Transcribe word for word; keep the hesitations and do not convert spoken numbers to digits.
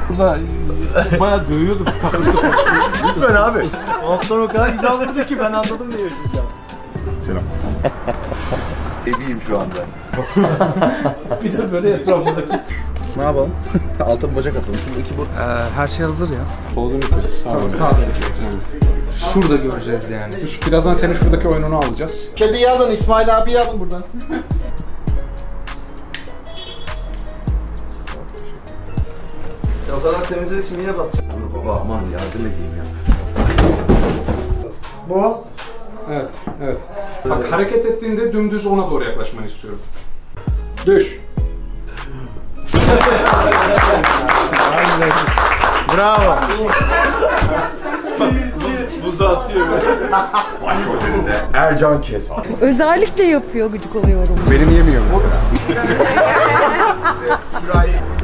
Burada bayağı dövüyordu. Lütfen abi. Alttan o kadar güzel vurdu ki ben anladım diye yaşayacağım. Selam. Eviyim şu anda. Bir de böyle etrafındaki. Ne yapalım? Altın bacak atalım. Şimdi iki bu. Ee, her şey hazır ya. Sola dönük koy. Sağ ol. Sağ Şurada göreceğiz yani. Birazdan senin şuradaki oyununu alacağız. Kediyi alın, İsmail abiyi alın buradan. Ya o kadar temizledik şimdi yine batacak. Dur baba aman yardım edeyim ya. Bu? Evet, evet. Bak hareket ettiğinde dümdüz ona doğru yaklaşmanı istiyorum. Düş. Bravo. Buzu atıyor böyle. Başrollerinde Ercan Kesal. Özellikle yapıyor, gıcık oluyorum. Benim yemiyor mesela. Şurayı